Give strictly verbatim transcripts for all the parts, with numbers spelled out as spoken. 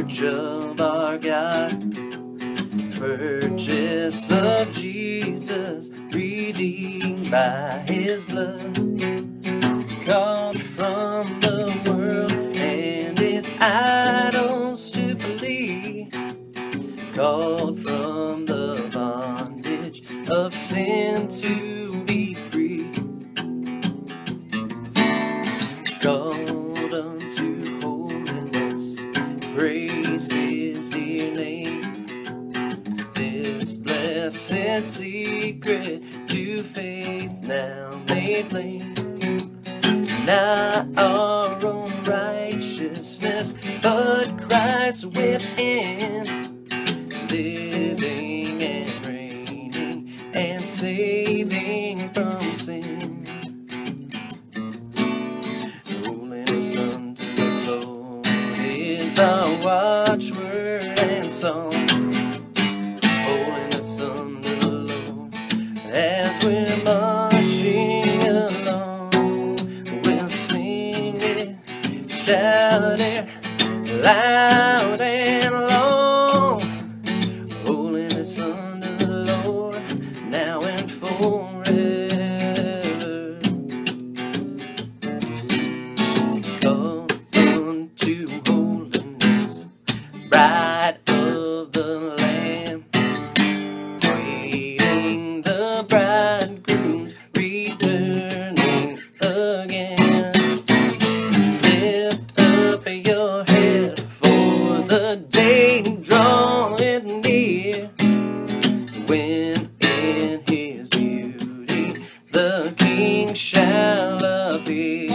church of our God, purchase of Jesus, redeemed by His blood, called from the world and its idols to flee, called from the bondage of sin to be free, called unto holiness, praise His dear name. This blessed secret to faith now made plain, not our own righteousness, but Christ within, living and reigning and saving from sin. Holiness unto the Lord is our watchword and song. Holiness unto the Lord as we're marching along. We'll sing it, shout it loud and long. Holiness unto the Lord now and forever. Come unto holiness, bride of the Lamb, waiting the bridegroom returning again. Lift up your head, for the day drawing near, when in His beauty the King shall appear.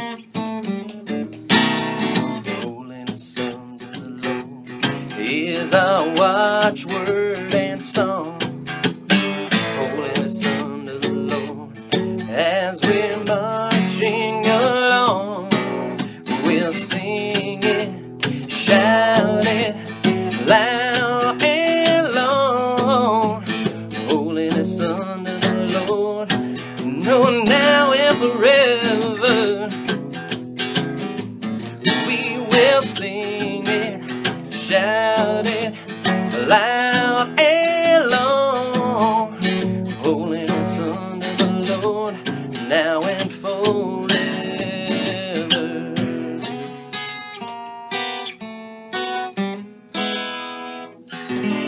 Holiness unto the Lord is our watchword and song. Holiness unto the Lord as we're marching along. We'll sing it, shout it loud and long. Holiness unto the Lord, no, now and forever. We will sing it, shout it loud and long. Holiness unto the Lord now and forever.